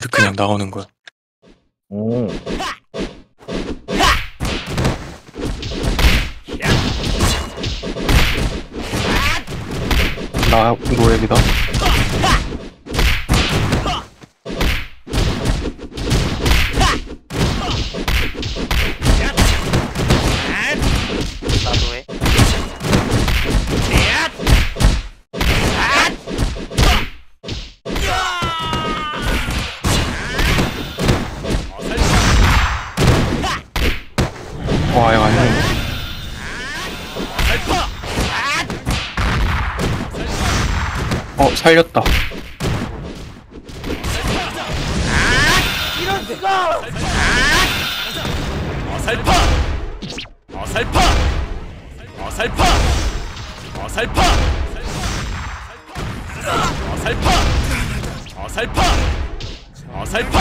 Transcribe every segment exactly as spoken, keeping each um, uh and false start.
그냥 나오는 거야. 오. 나 노획이다. 나도 해. 와, 이거 아니네. 어, 살렸다. 어설퍼! 어설퍼! 어설퍼! 어설퍼! 어설퍼! 어설퍼! 어설퍼!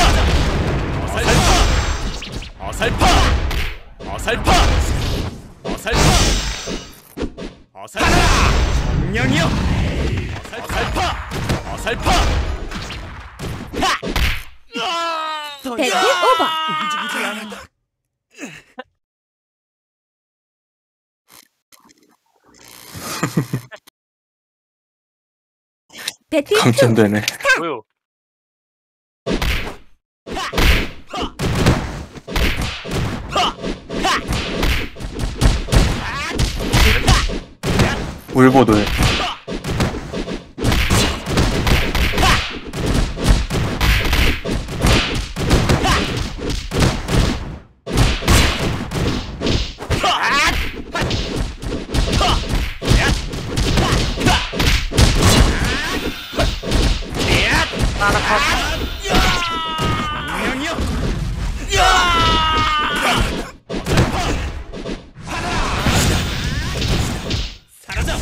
어설퍼! 어설퍼! 어설퍼! 어설퍼! 어설퍼! 명령이요! 어설퍼! 어설퍼! 배틀 오버. 움직이지 않았다. 배틀 투. 강점되네. 뭐요? 울보도해. 하나 컷. 명령이요! 사라져!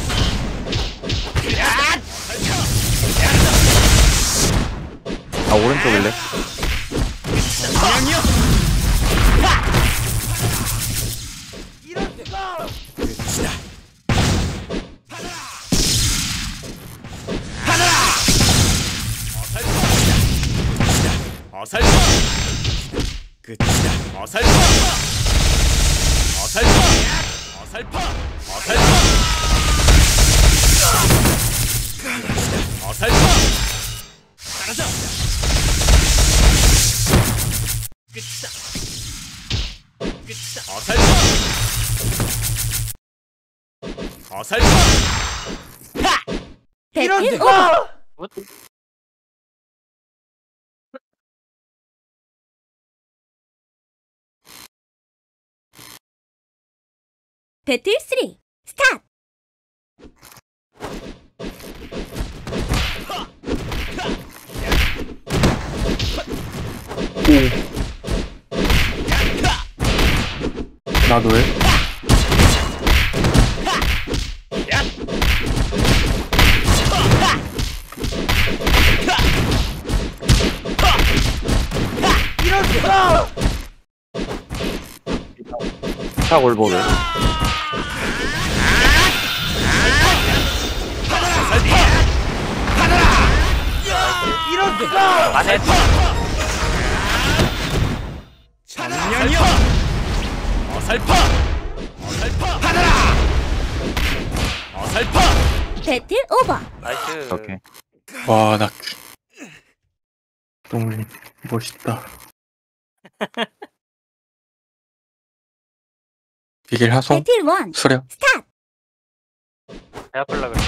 아, 오른쪽일래? 명령이요! 어설퍼! 끝이다. 어설퍼! 어설퍼! 어설퍼! 어설퍼! 어설퍼! 사라져! 끝이다. 끝이다. 어설퍼! 어설퍼! 배틀 오버. 굿. 배틀 쓰리. 스타트. 나도 해. 딱 올보를. 안에 정면이요! 어설퍼! 어설퍼! 어설퍼! 배틀 오버. 나이스. 오케이. 와, 나 너무 멋있다. 비길 하송? 배틀 원. 수렴? 스타트. 배 아플라 그래.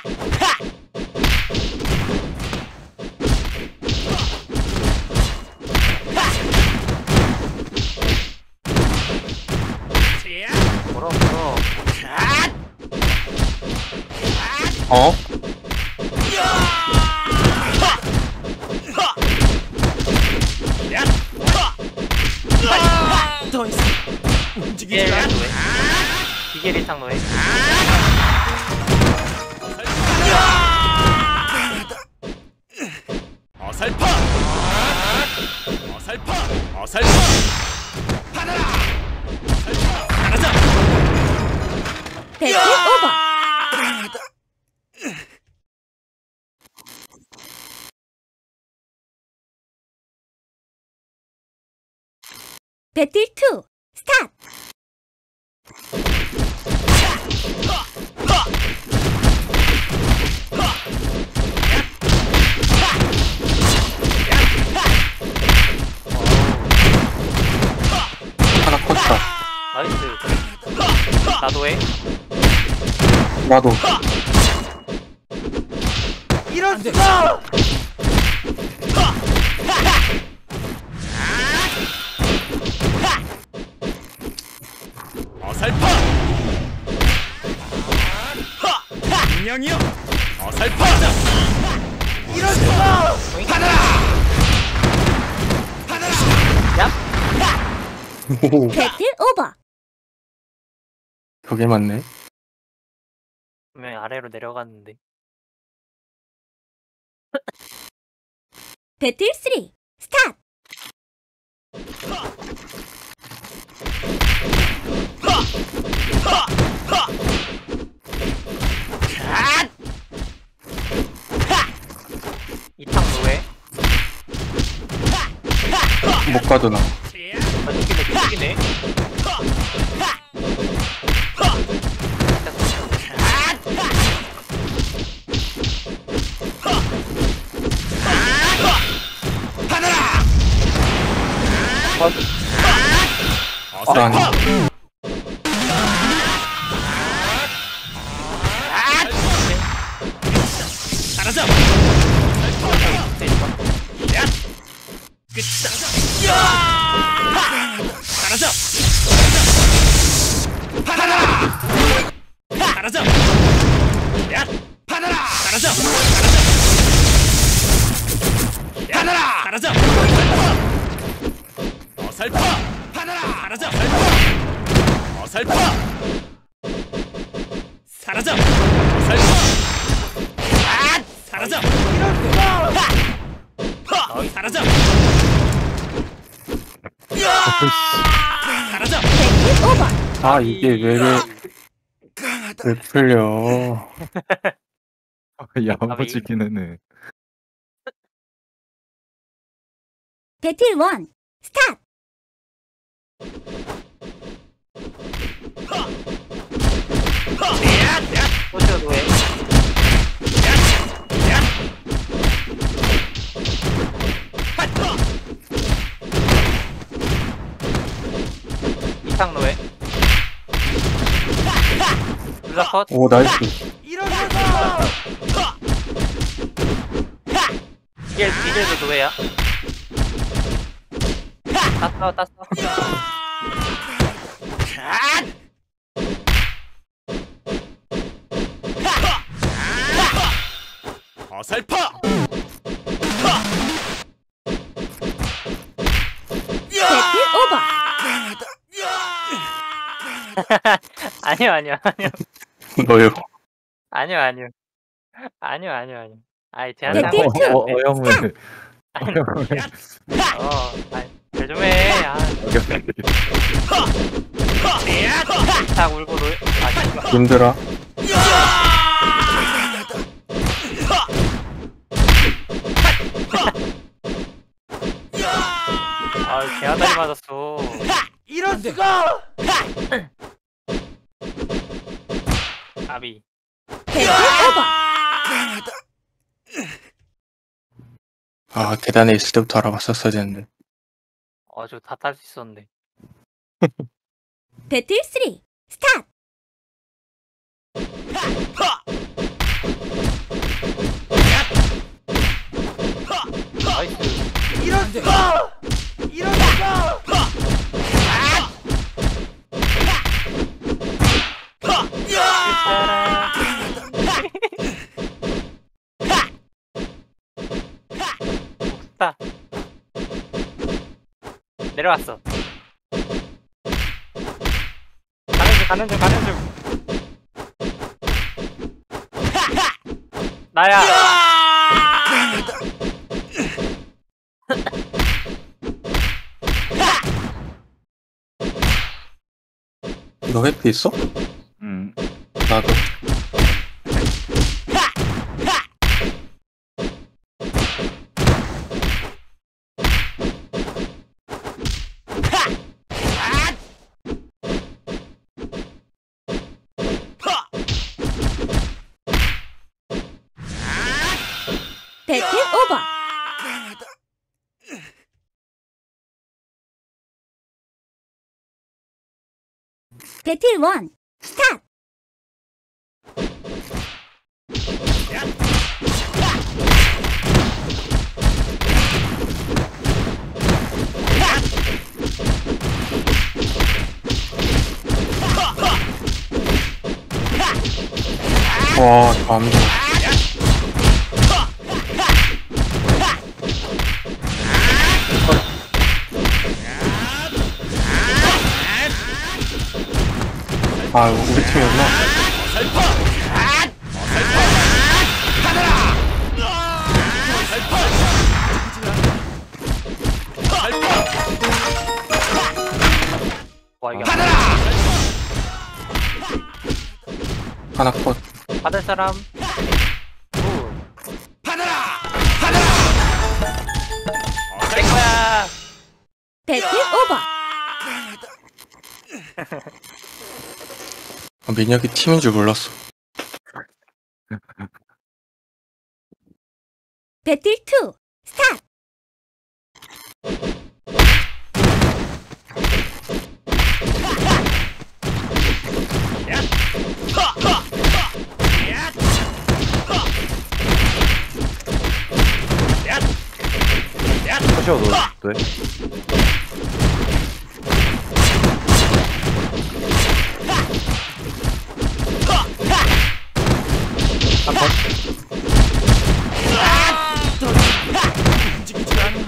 걸어 걸어. 어? 더 이상 움직이지 기계 않아. 노예. 기계 리상 노예. 어설퍼! 어설퍼! 어설퍼! 사라져! 배틀 오버. 배틀 투, 스타트! 하나 컸다. 나이스. 나도 해. 나도. 이럴 수가! 어설퍼! 분명이요! 어설퍼! 이럴 수가! 받아라! 받아라! 오, 배틀 오버! 벽에 맞네. 왜 아래로 내려갔는데. 배틀 쓰리, 스타트! 이탕 노예. 못 가도 나. 아, 죽이네, 죽이네. 아니. 어설퍼! 사라져! 끝이다! 사라져! 받아라! 사라져! 야! 받아라! 사라져! 받아라! 사라져! 어설퍼! 받아라! 사라져! 어설퍼! 사라져! 어설퍼! 사라져! 사라져! 사라져! 배틀 오버! 아, 이게 왜, 왜, 왜 풀려. 야무지긴 하네. 배틀 원, 스타트! 소시오 노예. 이탕 노예. 둘다 컷. 오, 나이스. 이게 이제도 노예야. 땄어, 땄어. 어설퍼! 배틀 오버! 아니요, 아니요, 아니요. 너요. 아니요, 아니요. 아니요, 아니요, 아니요. 아이, 제한테 배틀 하고 투! 어, 어영을. 아니, 어영을. 어, 아이, 잘좀 해. 아, 딱 울고 노예. 아, 진짜. 힘들어. 아, 개하다리 맞았어. 이럴 수가! 아비. 배틀 오버! 아, 계단에 있을 때부터 알아봤었어야 되는데. 어, 저 다 딸 수 있었는데. 배틀 쓰리, 스타트! 나이스. 이럴 수가! 이럴 수가! 짜란. 옥사. 내려왔어. 가는 중, 가는 중, 가는 중. 나야. 너 회피 있어? 음. 나도. 배틀 오버. 배틀 원. 스타트. 와, 안 돼. 아, 이거 우리 팀이었나? 와 이게 하나 컷. 받을 사람. 오. 내 거야. 배틀 오버. 아, 민혁이 팀인 줄 몰랐어. 배틀 투. 스타트. 하셔도 돼. 한번. 움직이지 않아.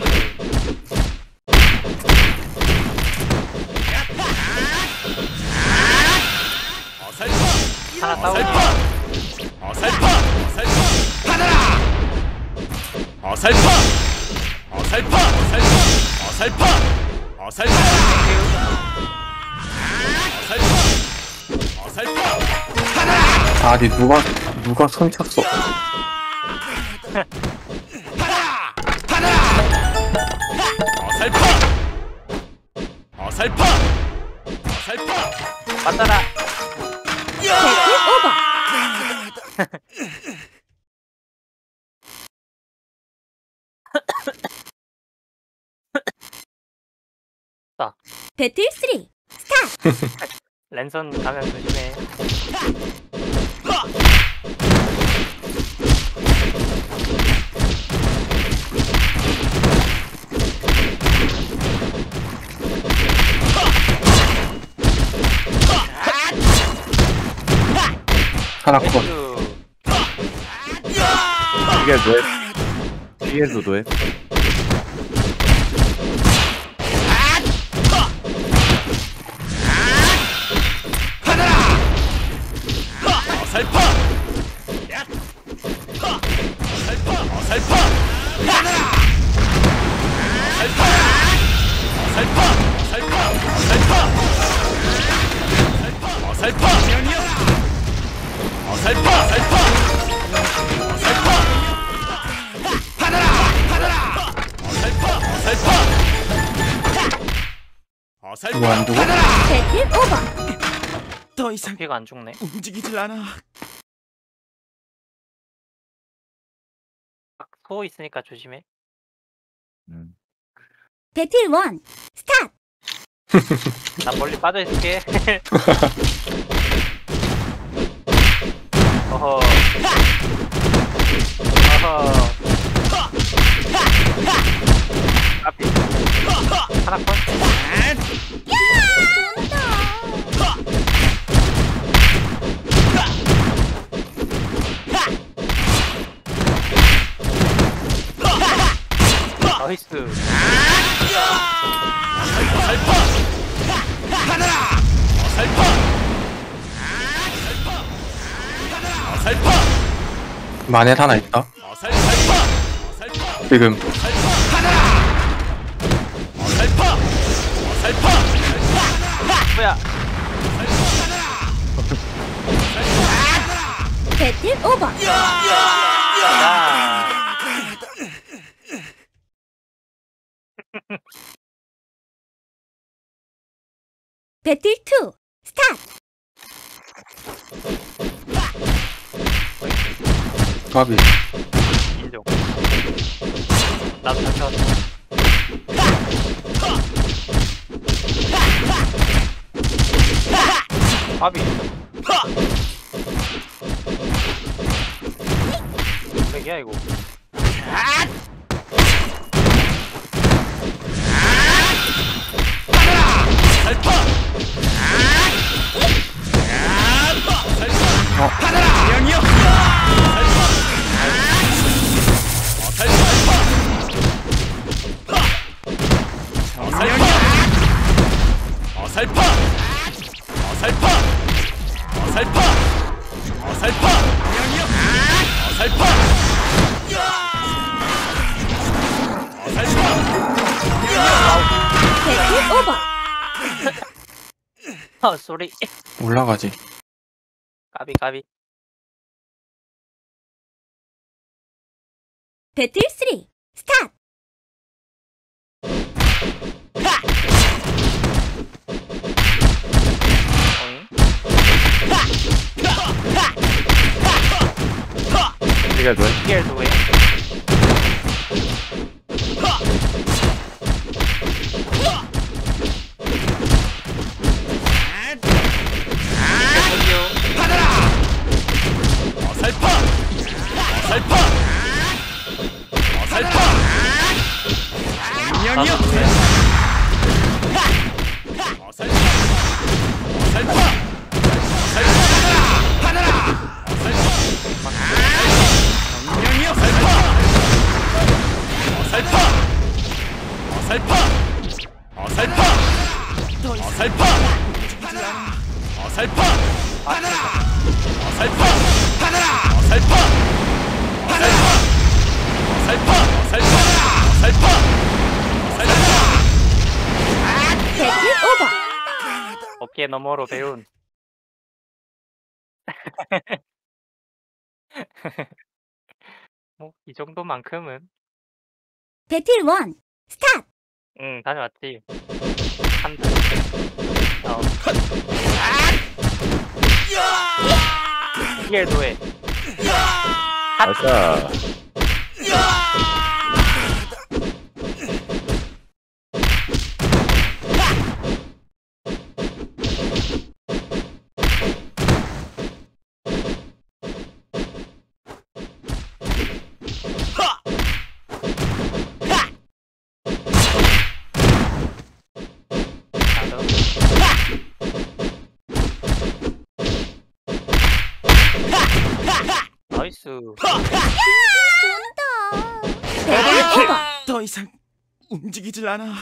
어설퍼. 하나 다운. 어설퍼. 어설퍼. 받아라. 어설퍼. 어설퍼. 어설퍼. 어설퍼. 어설퍼. 어설퍼. 어설퍼. 받아라. 아니, 누가, 누가 손 쳤어. 받아라. 받아라. 어설퍼. 어설퍼. 어설퍼. 받아라. 배틀 오버. 배틀 쓰리. 스타트. 랜선 가면 조심해. 하나 컷. 주 이게 돼. 뒤에서도 해. 어설퍼. 어설퍼. 어설퍼. 받아라. 어설퍼. 어설퍼. 어설퍼. 어설퍼. 어설퍼. 어설퍼. 어설퍼. 어설퍼. 받아라. 받아라. 어설퍼. 어설퍼. 어설퍼. 누구 안 주고? 받아라. 배틀 오버. 더 이상 피가 안 죽네. 움직이질 않아. 소 있으니까 조심해. 음. 배틀 원. 스타트. 나 멀리 빠져 있을게. 어허. 어허. 앞이. 하나 컷. 나이스. 어설퍼. 받아라. 어설퍼. 어설퍼. 어설퍼. 만에 하나 있다. 어설퍼. 어설퍼. 지금. 받아라. 어설퍼. 어설퍼. 뭐야? 배틀 오버. 야. 배틀 투. 스타트. 까비. 인정. 나도 잡혔어. 아비. 맥이야 이거. 살파. 어. 받아라. 명이요. 살파. 어살파. 어살파. 어살파. 어살파. 어살파. 명이요. 어살파. 어살파. 배틀 오버. 어 쏘리. 올라가지. 까비 까비. 배틀 쓰리. 스타트. 어잉? 시계도 돼? 피엘도 왜? 저기요. 받아라. 어살파. 어살파. 어살파. 명이요. 나도 왜? 어살파. 어살파. 어살파. 받아라. 어살파. 명이요. 어살파. 어살파. 어살파. 어살파. 어살파. 어살파. 받아라. 어살파. 받아라. 어살파. 어살파. 어살파. 어살파. 어살파. 어살파. 배틀 오버. 어깨 너머로 배운. 뭐 이 정도만큼은. 배틀 원. 스타트. 응 다녀왔지. 한 달. 어. 피엘도 해. 아싸. 나도. 나이스. 배틀 오버. 더 이상 움직이질 않아.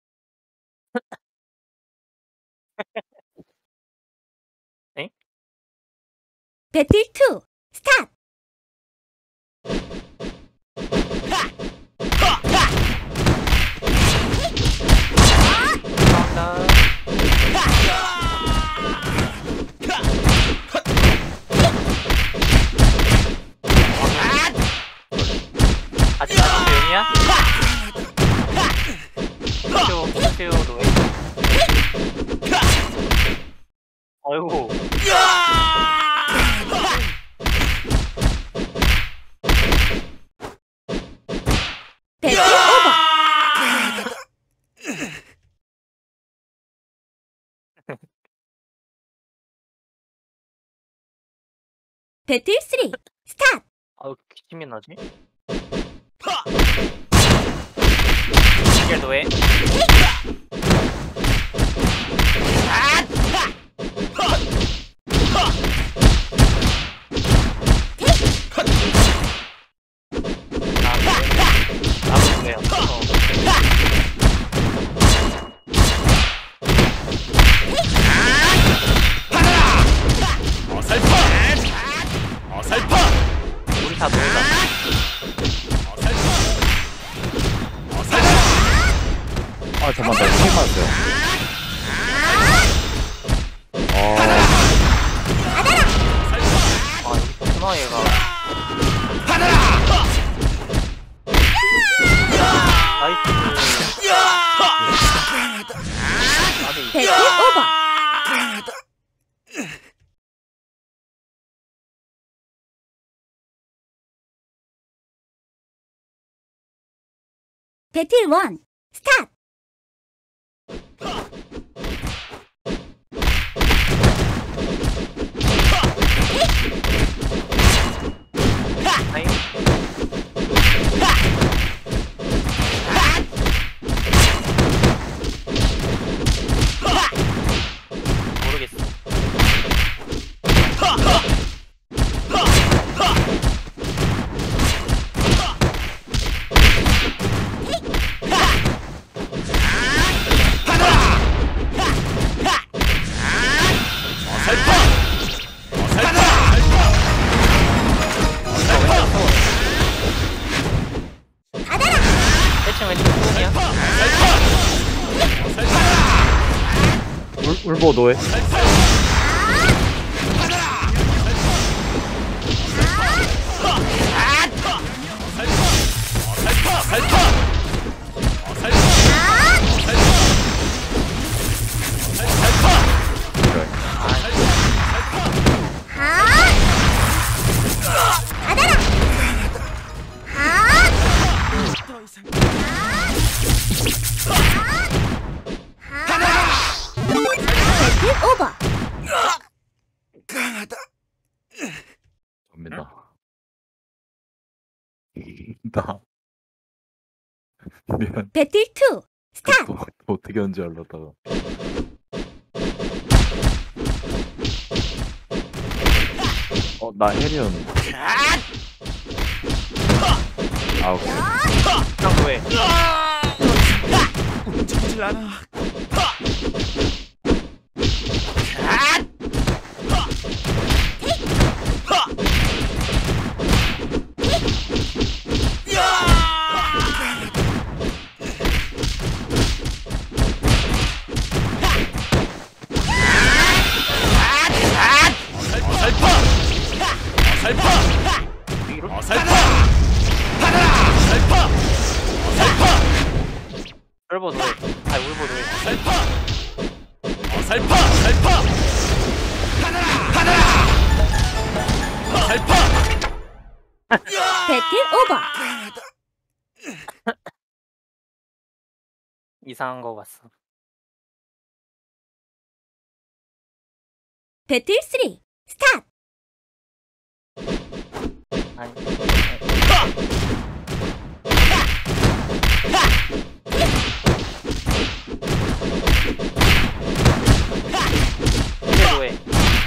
배틀 투. 스타트. 감사합니다. 아직 아직 조용이야? 쇼, 쇼, 노예. 어이구. 배틀 오버. 배틀 쓰리. 스타트. 아우 기침이 나지? 이게 노예. 나도 노예야. 어. 어살파. 어살파. 우리 다 노예다. 어살파. 어살파. 아 잠깐만 나 처음 봤어요. 어. 아 여기 있구나 얘가. 나이스. 아비. 배틀 오버. 배틀 일 스타트. 아이, 모르겠어. 대충 왼쪽 부분이야. 울, 울보 노예. 배틀 오버. 접니다. 나. 미안. 배틀 이 스타트. 또, 또 어떻게 하는지 알려다가. 어, 나 해리언. 아, 오케이. 그냥 뭐해? 움직이질 않아. 어설퍼! 어설퍼! 위로? 어설퍼! 어설퍼! 어설퍼! 울보 노예. 아, 울보 노예. 어설퍼! 어설퍼! 어설퍼! 어설퍼! 배틀 오버. 이상한 거 봤어. 배틀 삼 스타트. 아니, 이게 노예.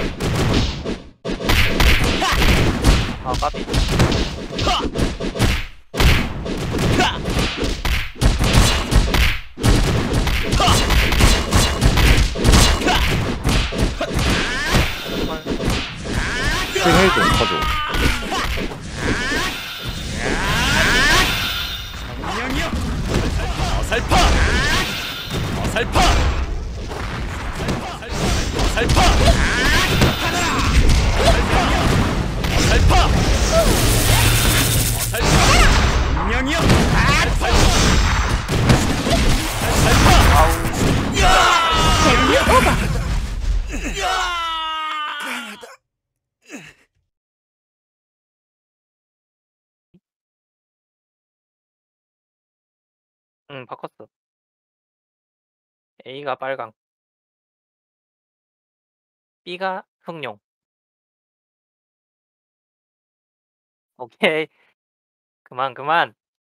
아, 까비. 힐 좀 쳐줘. 정령이여! 어설퍼! 어설퍼! 어설퍼! 어설퍼! 정령이여! 배틀 오버. 응, 바꿨어. A가 빨강. B가 흑룡. 오케이. 그만, 그만.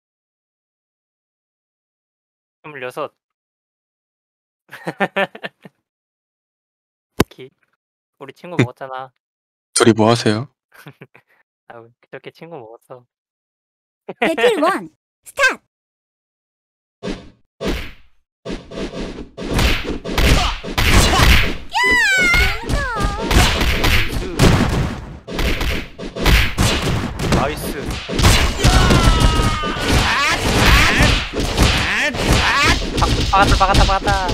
스물여섯. 기. 우리 친구 먹었잖아. 둘이 뭐 하세요? 아, 그저께 친구 먹었어. 배틀 일 스타트. 나이스. 박, 박았다, 박았다, 박았다.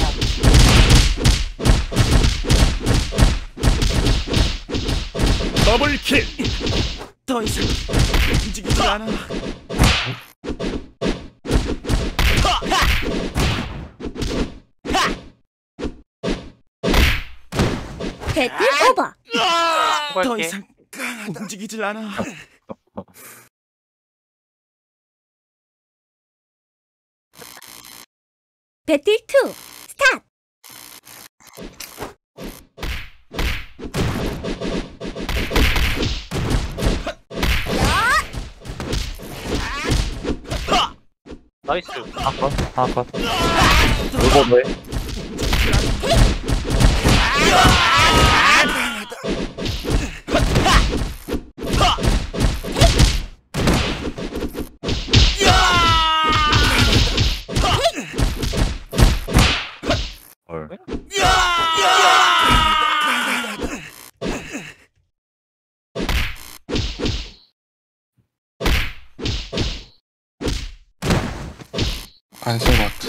더블킬! 더 이상 움직이질 않아. 배틀 오버. 더 수고할게. 이상 움직이질 않아. 배틀 투, 스타트! 나이스. 하컷 하컷 이거 뭐해? 헐 안 쓴 것 같아.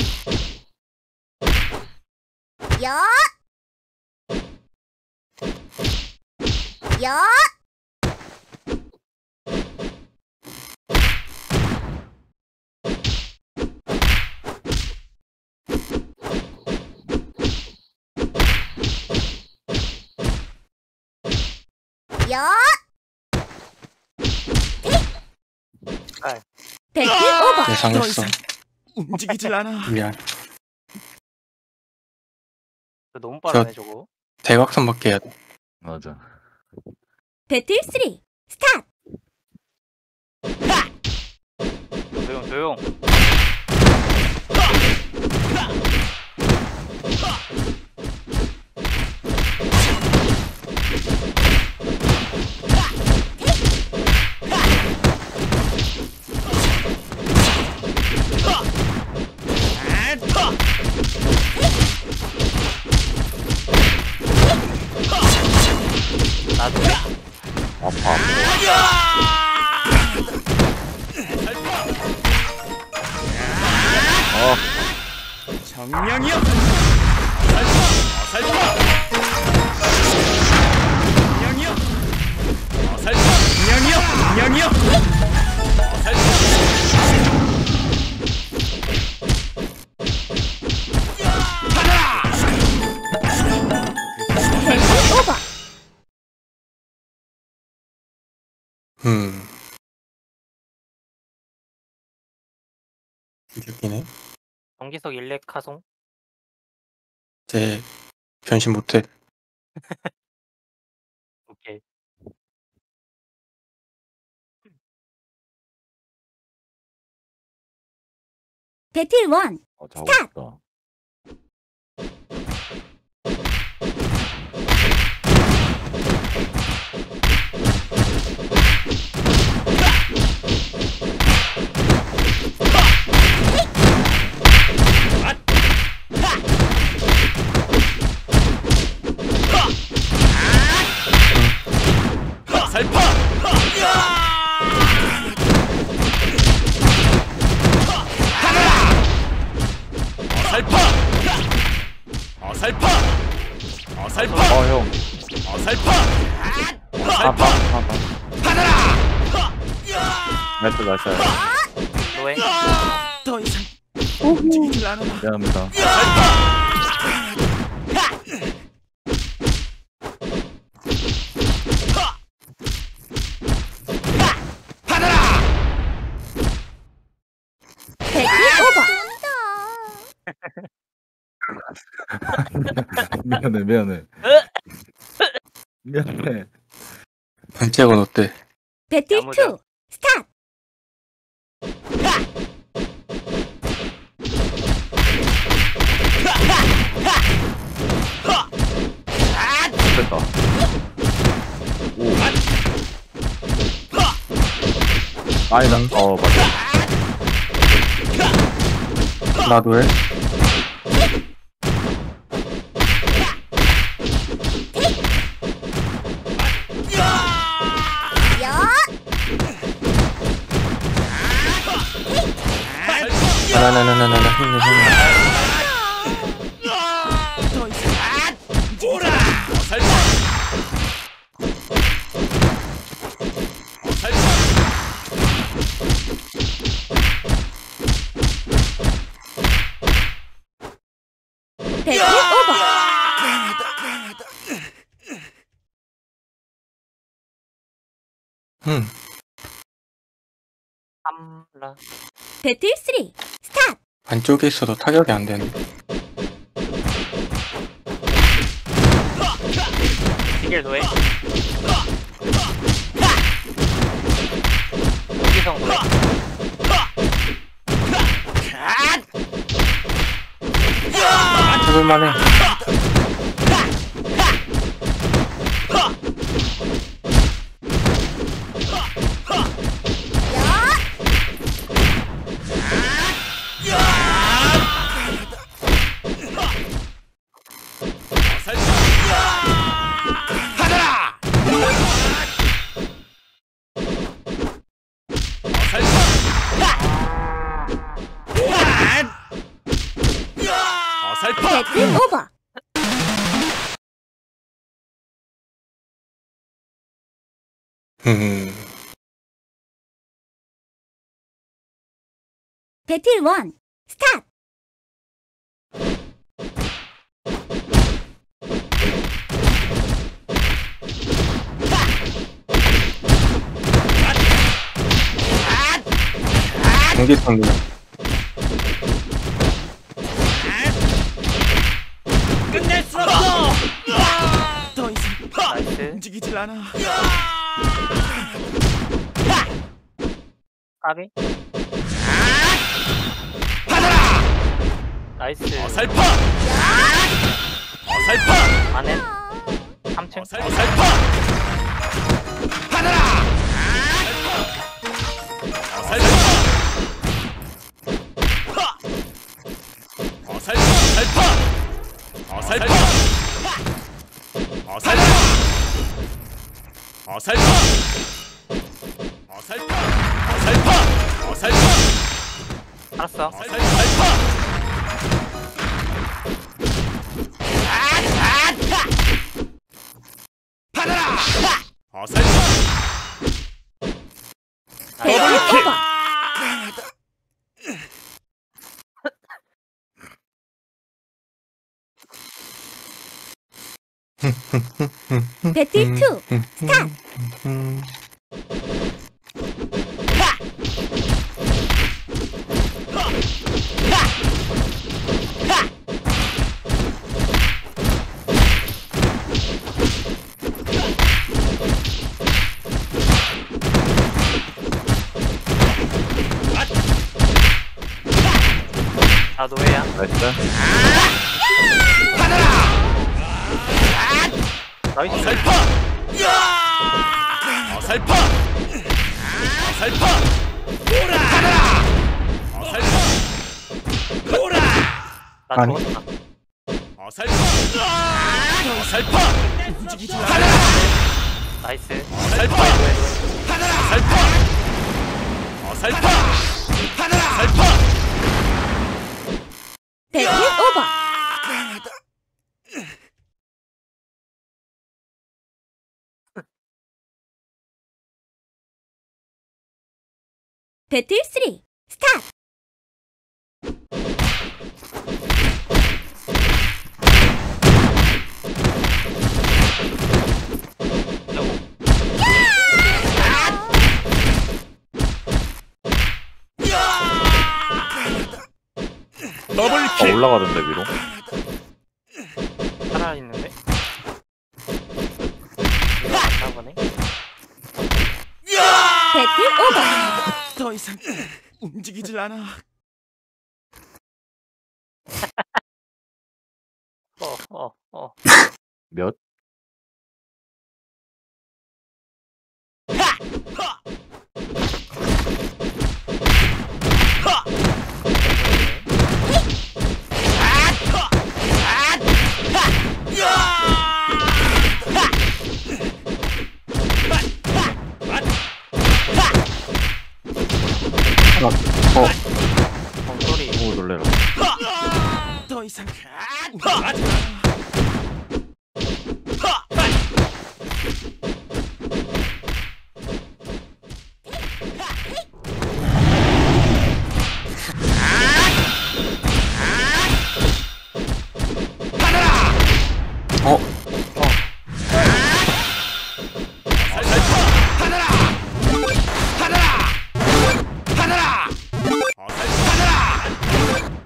야! 야! 야! 아이. 배틀 오버! 더 예상했어. 이상 움직이질 않아. 미안. 너무 빠르네 저거. 대각선밖에 해야 돼. 맞아. 배틀 쓰리, 스타트! 조용 조용. 나도 아파. 어 정령이여. 어설퍼. 정령이여. 어설퍼. 정령이여. 정령이여. 어설퍼. 배틀 오버! 음. 이겼기네. 정기석 일렉 카송. 이제 변신 못해. 오케이. 배틀 원, 어, 잡았다. 어설퍼. 어설퍼. 어설퍼. 어설퍼. 어 형. 어설퍼. 아파 아파. 나이스 나이스. 노예. 더 이상 움직이질 않아. 미안합니다. 배틀 오버! 미안해 미안해. 미안해. 번째건 어때? 배틀 야무져. 투, 스타트! 됐다. 오. 아니다. 어 맞아. 나도 해. 야! 나나나나나나 힘내 힘내. 더 이상 오라. 어설퍼. 어설퍼. 배틀 오버! 음. 삼라. 배틀 쓰리, 스타트! 안쪽에 있어도 타격이 안 되네. 시길 노예. 여기성 노예. 해볼만해. 받아라. 어설퍼. 배틀 오버. 음. 배틀 원. 스타트. 공기성 노예. 끝낼 수 없어. 더 이상 나이스. 움직이질 않아. 까비. 받아라. 나이스. 어설퍼. 어설퍼. 안엔 삼 층. 어설퍼. 받아라. 어설퍼. 어설퍼. 어설퍼. 어설퍼. 어설퍼. 어설퍼. 어설퍼. 어설퍼. 알았어. 어설퍼. 받아라. 어설퍼. 배틀 오버. 배틀 투. 스타트. 음. 나 노예야. 나이스. 나이스. 어설퍼. 어설퍼. 어설퍼. 받아라. 어설퍼. 보라. 나 아니. 죽었다. 어설퍼. 어설퍼. 움직이지 않아. 나이스. 어설퍼. 받아라. 어설퍼. 어설퍼. 받아라. 어설퍼. 배틀 오버. 배틀 쓰리. 스타트. 어, 올라가던데 위로. 살아 있는데. 이거 맞나 보네. 배틀 오버. 더 이상 움직이질 않아. 어, 어, 어. 몇? 어. 어, 소리. 오 놀래라. 더 이상 움직이질 않아. 어. 받아라! 받아라! 받아라!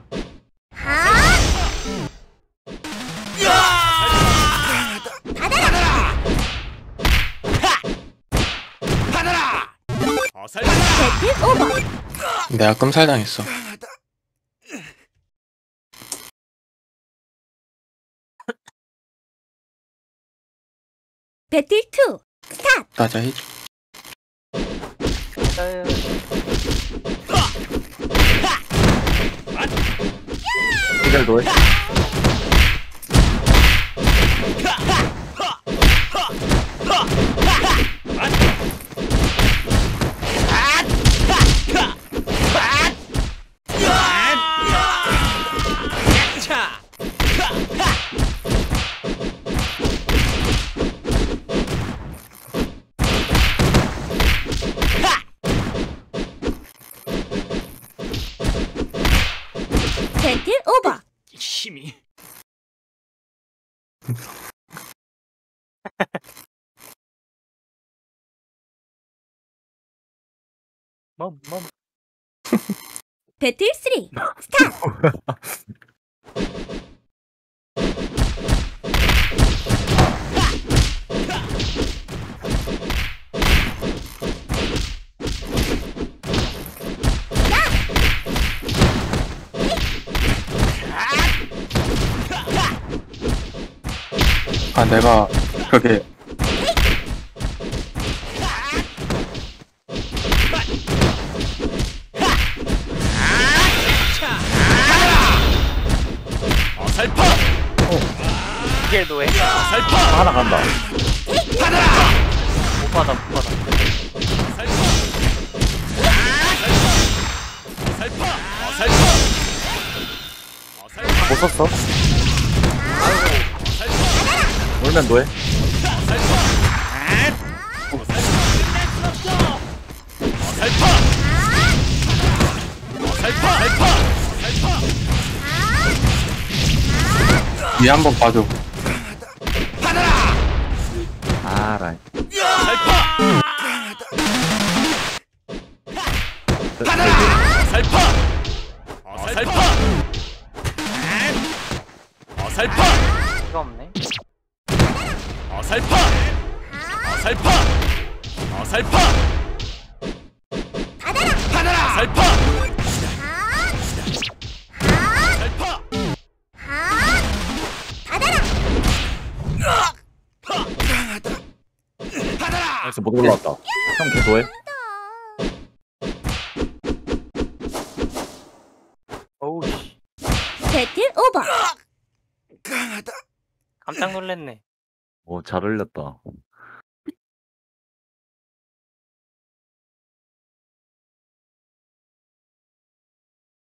내가 끔살당했어. 배틀 투. 스탑. 따자 해줘. 아유, 이걸 도해. 차. 배틀 오버. 힘이. 뭐, 뭐. 배틀 쓰리. 스탑. 아, 내가 그게 어설퍼. 이게 노예? 어설퍼. 하나 간다. 못 받아, 못 받아. 어설퍼. 어설퍼. 어설퍼. 못 썼어? 놀면 노해. 어설퍼. 어설퍼. 어설퍼. 위에 한번 봐줘. 아, 라인. 어설퍼. 어설퍼. 어설퍼. 어설퍼. 이거 없네. 어설퍼. 어설퍼. 어설퍼. 받아라. 어설퍼. 어설퍼. 받아라. 그래서 못 올라왔다. 형, 걔 도해? 어우, 씨. 배틀 오버. 깜짝 놀랐네. 오, 잘 흘렸다.